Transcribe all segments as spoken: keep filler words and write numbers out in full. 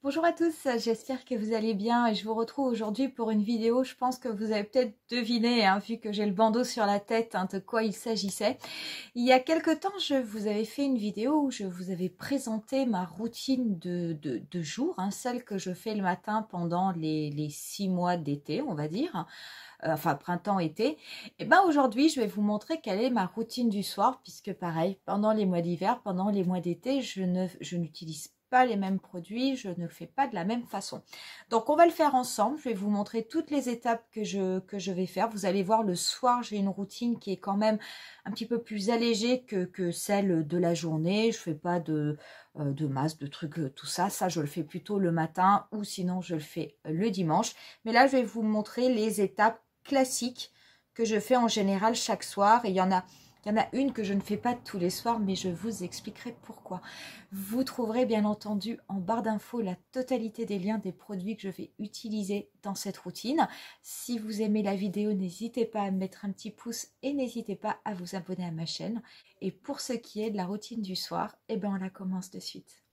Bonjour à tous, j'espère que vous allez bien et je vous retrouve aujourd'hui pour une vidéo. Je pense que vous avez peut-être deviné, hein, vu que j'ai le bandeau sur la tête, hein, de quoi il s'agissait. Il y a quelque temps, je vous avais fait une vidéo où je vous avais présenté ma routine de, de, de jour, hein, celle que je fais le matin pendant les, les six mois d'été, on va dire. Euh, enfin printemps-été. Et ben aujourd'hui, je vais vous montrer quelle est ma routine du soir, puisque pareil, pendant les mois d'hiver, pendant les mois d'été, je ne, je n'utilise pas pas les mêmes produits, je ne le fais pas de la même façon. Donc on va le faire ensemble, je vais vous montrer toutes les étapes que je, que je vais faire. Vous allez voir, le soir, j'ai une routine qui est quand même un petit peu plus allégée que, que celle de la journée. Je fais pas de, euh, de masse, de trucs, euh, tout ça. Ça, je le fais plutôt le matin ou sinon je le fais le dimanche. Mais là, je vais vous montrer les étapes classiques que je fais en général chaque soir. Et il y en a... Il y en a une que je ne fais pas tous les soirs, mais je vous expliquerai pourquoi. Vous trouverez bien entendu en barre d'infos la totalité des liens des produits que je vais utiliser dans cette routine. Si vous aimez la vidéo, n'hésitez pas à mettre un petit pouce et n'hésitez pas à vous abonner à ma chaîne. Et pour ce qui est de la routine du soir, eh ben on la commence de suite.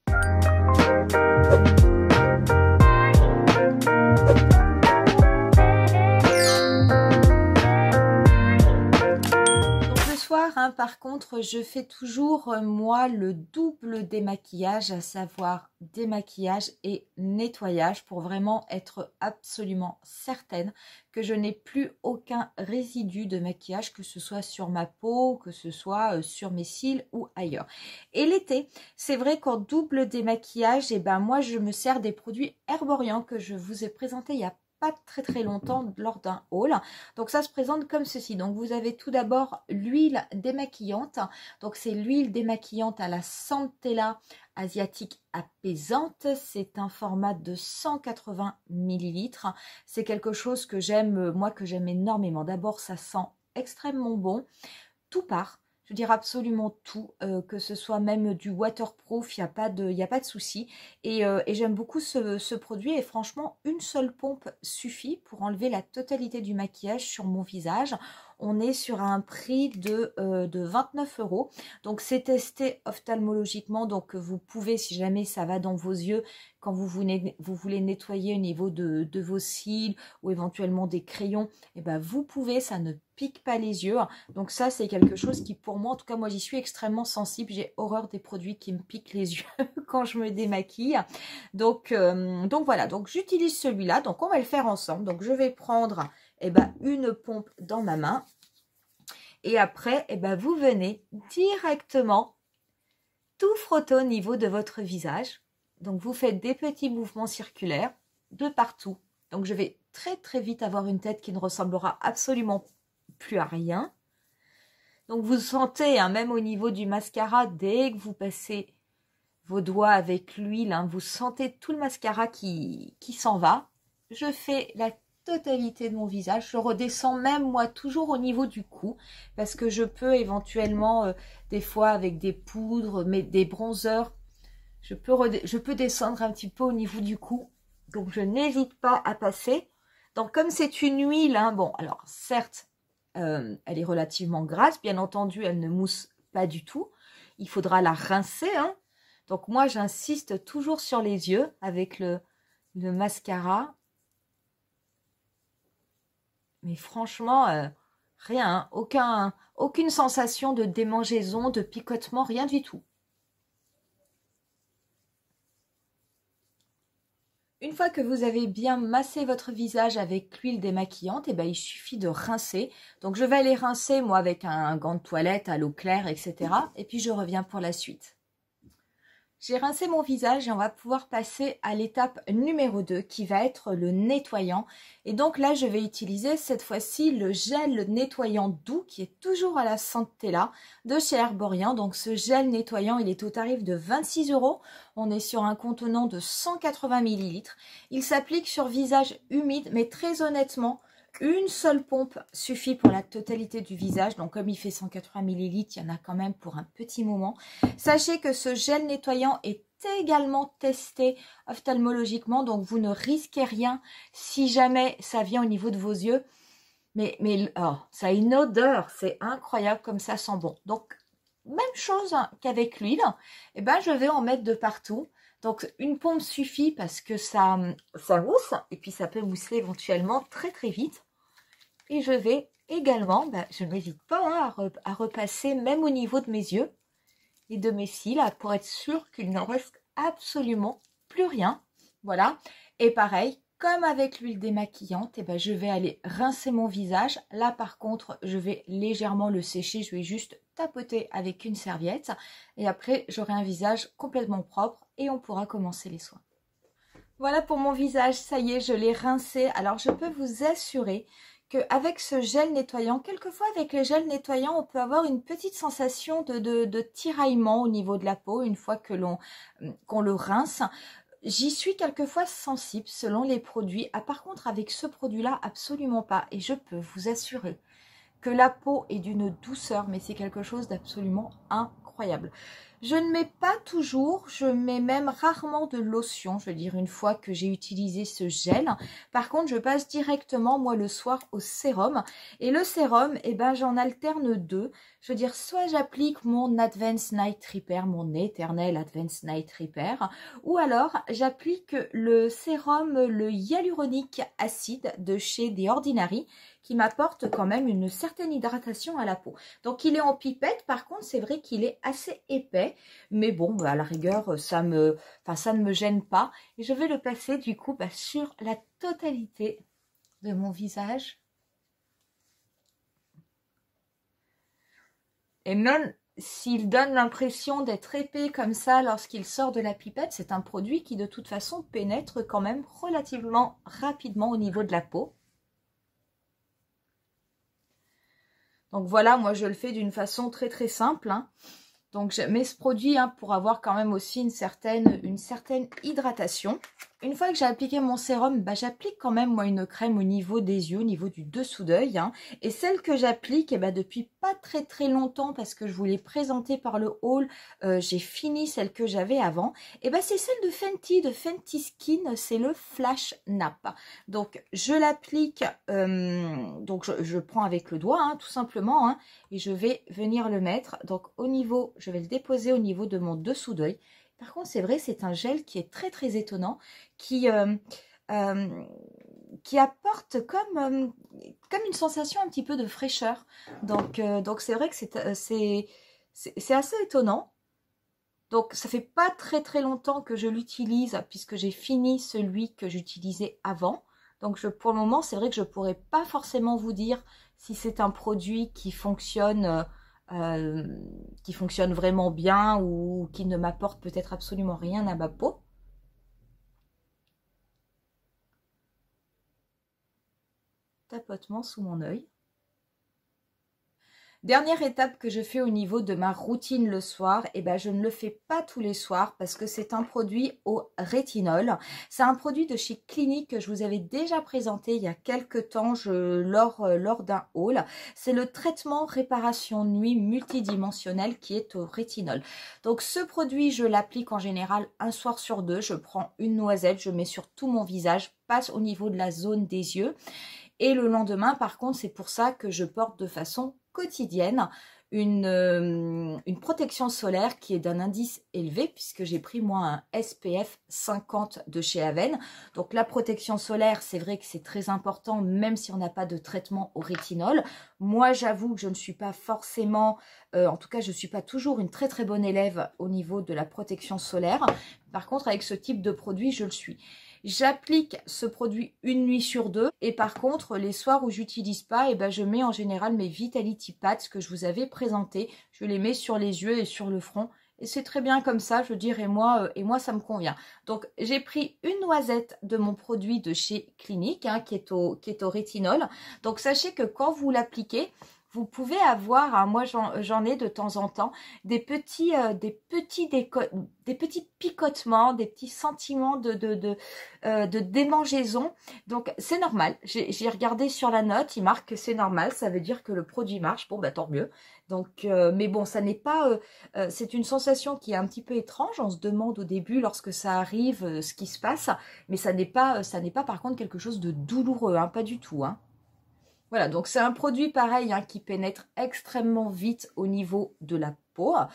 Hein, par contre, je fais toujours, euh, moi, le double démaquillage, à savoir démaquillage et nettoyage, pour vraiment être absolument certaine que je n'ai plus aucun résidu de maquillage, que ce soit sur ma peau, que ce soit euh, sur mes cils ou ailleurs. Et l'été, c'est vrai qu'en double démaquillage, et ben moi, je me sers des produits Herborian que je vous ai présentés il y a pas très très longtemps lors d'un haul. Donc ça se présente comme ceci. Donc vous avez tout d'abord l'huile démaquillante. Donc c'est l'huile démaquillante à la Centella asiatique apaisante. C'est un format de cent quatre-vingts millilitres. C'est quelque chose que j'aime, moi que j'aime énormément. D'abord, ça sent extrêmement bon. Tout part. Je veux dire absolument tout, euh, que ce soit même du waterproof, il n'y a pas de, y a pas de souci. Et, euh, et j'aime beaucoup ce, ce produit et franchement, une seule pompe suffit pour enlever la totalité du maquillage sur mon visage. On est sur un prix de, euh, de vingt-neuf euros. Donc c'est testé ophtalmologiquement, donc vous pouvez, si jamais ça va dans vos yeux, quand vous voulez, vous voulez nettoyer au niveau de, de vos cils ou éventuellement des crayons, et ben vous pouvez, ça ne pique pas les yeux. Donc ça, c'est quelque chose qui, pour moi, en tout cas, moi, j'y suis extrêmement sensible. J'ai horreur des produits qui me piquent les yeux quand je me démaquille. Donc, euh, donc voilà, donc j'utilise celui-là. Donc on va le faire ensemble. Donc je vais prendre eh ben, une pompe dans ma main. Et après, eh ben, vous venez directement tout frotter au niveau de votre visage. Donc vous faites des petits mouvements circulaires de partout. Donc je vais très très vite avoir une tête qui ne ressemblera absolument plus à rien. Donc vous sentez, hein, même au niveau du mascara, dès que vous passez vos doigts avec l'huile, hein, vous sentez tout le mascara qui, qui s'en va. Je fais la totalité de mon visage. Je redescends même moi toujours au niveau du cou, parce que je peux éventuellement, euh, des fois avec des poudres, mais des bronzers, je peux, je peux descendre un petit peu au niveau du cou. Donc je n'hésite pas à passer. Donc comme c'est une huile, hein, bon, alors certes, Euh, elle est relativement grasse, bien entendu, elle ne mousse pas du tout. Il faudra la rincer, hein. Donc moi, j'insiste toujours sur les yeux avec le, le mascara. Mais franchement, euh, rien, hein, aucun, aucune sensation de démangeaison, de picotement, rien du tout. Une fois que vous avez bien massé votre visage avec l'huile démaquillante, eh ben, il suffit de rincer. Donc je vais aller rincer moi avec un gant de toilette à l'eau claire, et cetera. Et puis je reviens pour la suite. J'ai rincé mon visage et on va pouvoir passer à l'étape numéro deux qui va être le nettoyant. Et donc là, je vais utiliser cette fois-ci le gel nettoyant doux qui est toujours à la Centella de chez Herborian. Donc ce gel nettoyant, il est au tarif de vingt-six euros. On est sur un contenant de cent quatre-vingts millilitres. Il s'applique sur visage humide, mais très honnêtement, une seule pompe suffit pour la totalité du visage. Donc comme il fait cent quatre-vingts millilitres, il y en a quand même pour un petit moment. Sachez que ce gel nettoyant est également testé ophtalmologiquement. Donc vous ne risquez rien si jamais ça vient au niveau de vos yeux. Mais, mais oh, ça a une odeur, c'est incroyable comme ça sent bon. Donc même chose qu'avec l'huile, eh ben, je vais en mettre de partout. Donc une pompe suffit parce que ça, ça mousse et puis ça peut mousser éventuellement très très vite. Et je vais également, bah, je n'hésite pas hein, à, re, à repasser même au niveau de mes yeux et de mes cils pour être sûr qu'il n'en reste absolument plus rien. Voilà. Et pareil, comme avec l'huile démaquillante, et ben je vais aller rincer mon visage. Là par contre, je vais légèrement le sécher. Je vais juste tapoter avec une serviette. Et après, j'aurai un visage complètement propre et on pourra commencer les soins. Voilà pour mon visage. Ça y est, je l'ai rincé. Alors, je peux vous assurer qu'avec ce gel nettoyant, quelquefois avec les gels nettoyants, on peut avoir une petite sensation de, de, de tiraillement au niveau de la peau une fois que l'on qu'on le rince. J'y suis quelquefois sensible selon les produits. Ah, par contre, avec ce produit-là, absolument pas. Et je peux vous assurer que la peau est d'une douceur, mais c'est quelque chose d'absolument incroyable. Je ne mets pas toujours, je mets même rarement de lotion, je veux dire une fois que j'ai utilisé ce gel. Par contre, je passe directement, moi, le soir au sérum. Et le sérum, eh ben, j'en alterne deux. Je veux dire, soit j'applique mon Advanced Night Repair, mon éternel Advanced Night Repair, ou alors j'applique le sérum, le hyaluronique acide de chez The Ordinary, qui m'apporte quand même une certaine hydratation à la peau. Donc, il est en pipette. Par contre, c'est vrai qu'il est assez épais. Mais bon, bah, à la rigueur, ça, me, enfin, ça ne me gêne pas. Et je vais le passer, du coup, bah, sur la totalité de mon visage. Et même s'il donne l'impression d'être épais comme ça lorsqu'il sort de la pipette, c'est un produit qui, de toute façon, pénètre quand même relativement rapidement au niveau de la peau. Donc voilà, moi je le fais d'une façon très très simple. Hein. Donc je mets ce produit hein, pour avoir quand même aussi une certaine, une certaine hydratation. Une fois que j'ai appliqué mon sérum, bah, j'applique quand même moi une crème au niveau des yeux, au niveau du dessous d'œil. Hein. Et celle que j'applique eh bah, depuis pas très très longtemps parce que je vous l'ai présentée par le haul, euh, j'ai fini celle que j'avais avant. Et bah, c'est celle de Fenty, de Fenty Skin, c'est le Flash Nap. Donc je l'applique, euh, donc je, je prends avec le doigt hein, tout simplement hein, et je vais venir le mettre. Donc au niveau, je vais le déposer au niveau de mon dessous d'œil. Par contre, c'est vrai, c'est un gel qui est très, très étonnant, qui, euh, euh, qui apporte comme, euh, comme une sensation un petit peu de fraîcheur. Donc, euh, donc c'est vrai que c'est euh, c'est assez étonnant. Donc, ça fait pas très, très longtemps que je l'utilise, puisque j'ai fini celui que j'utilisais avant. Donc, je, pour le moment, c'est vrai que je pourrais pas forcément vous dire si c'est un produit qui fonctionne... Euh, Euh, qui fonctionne vraiment bien ou qui ne m'apporte peut-être absolument rien à ma peau. Tapotement sous mon œil. Dernière étape que je fais au niveau de ma routine le soir, et eh ben je ne le fais pas tous les soirs parce que c'est un produit au rétinol. C'est un produit de chez Clinique que je vous avais déjà présenté il y a quelques temps je, lors, euh, lors d'un haul. C'est le traitement réparation nuit multidimensionnel qui est au rétinol. Donc ce produit, je l'applique en général un soir sur deux. Je prends une noisette, je mets sur tout mon visage, passe au niveau de la zone des yeux. Et le lendemain, par contre, c'est pour ça que je porte de façon quotidienne une, euh, une protection solaire qui est d'un indice élevé puisque j'ai pris moi un S P F cinquante de chez Aven. Donc la protection solaire, c'est vrai que c'est très important même si on n'a pas de traitement au rétinol. Moi, j'avoue que je ne suis pas forcément, euh, en tout cas, je ne suis pas toujours une très très bonne élève au niveau de la protection solaire. Par contre, avec ce type de produit, je le suis. J'applique ce produit une nuit sur deux et par contre les soirs où j'utilise pas, et eh ben je mets en général mes Vitality Pads que je vous avais présentés. Je les mets sur les yeux et sur le front et c'est très bien comme ça, je dirais moi euh, et moi ça me convient. Donc j'ai pris une noisette de mon produit de chez Clinique hein, qui est au qui est au rétinol. Donc sachez que quand vous l'appliquez, vous pouvez avoir, hein, moi j'en ai de temps en temps, des petits, euh, des, petits des petits picotements, des petits sentiments de, de, de, euh, de démangeaison. Donc c'est normal, j'ai regardé sur la note, il marque que c'est normal, ça veut dire que le produit marche, bon bah tant mieux. Donc, euh, mais bon, ça n'est pas, euh, euh, c'est une sensation qui est un petit peu étrange, on se demande au début lorsque ça arrive euh, ce qui se passe, mais ça n'est pas, ça n'est pas par contre quelque chose de douloureux, hein, pas du tout, hein. Voilà, donc c'est un produit pareil hein, qui pénètre extrêmement vite au niveau de la peau.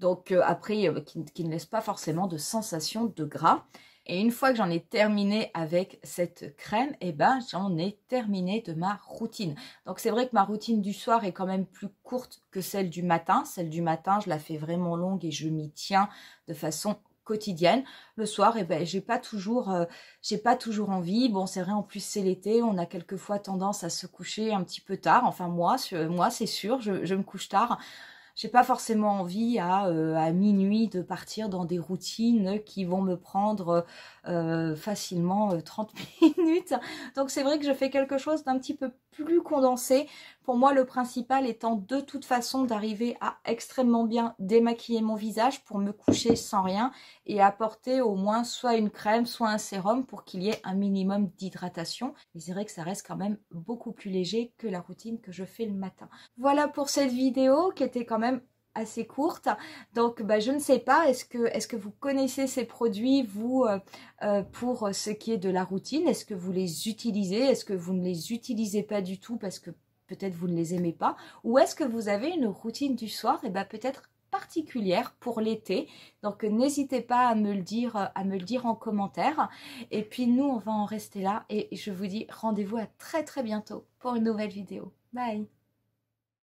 Donc euh, après, euh, qui, qui ne laisse pas forcément de sensation de gras. Et une fois que j'en ai terminé avec cette crème, eh ben, j'en ai terminé de ma routine. Donc c'est vrai que ma routine du soir est quand même plus courte que celle du matin. Celle du matin, je la fais vraiment longue et je m'y tiens de façon quotidienne. Le soir, eh ben, j'ai pas toujours, euh, j'ai pas toujours envie. Bon, c'est vrai, en plus c'est l'été, on a quelquefois tendance à se coucher un petit peu tard. Enfin moi, moi c'est sûr, je, je me couche tard. J'ai pas forcément envie à, euh, à minuit de partir dans des routines qui vont me prendre euh, facilement euh, trente minutes. Donc c'est vrai que je fais quelque chose d'un petit peu plus condensé. Pour moi, le principal étant de toute façon d'arriver à extrêmement bien démaquiller mon visage pour me coucher sans rien et apporter au moins soit une crème, soit un sérum pour qu'il y ait un minimum d'hydratation. Mais c'est vrai que ça reste quand même beaucoup plus léger que la routine que je fais le matin. Voilà pour cette vidéo qui était quand même assez courte. Donc bah, je ne sais pas, est-ce que, est-ce que vous connaissez ces produits, vous, euh, euh, pour ce qui est de la routine? Est-ce que vous les utilisez? Est-ce que vous ne les utilisez pas du tout parce que peut-être vous ne les aimez pas? Ou est-ce que vous avez une routine du soir, et bah peut-être particulière pour l'été? Donc n'hésitez pas à me le dire, à me le dire en commentaire. Et puis nous, on va en rester là et je vous dis rendez-vous à très très bientôt pour une nouvelle vidéo. Bye!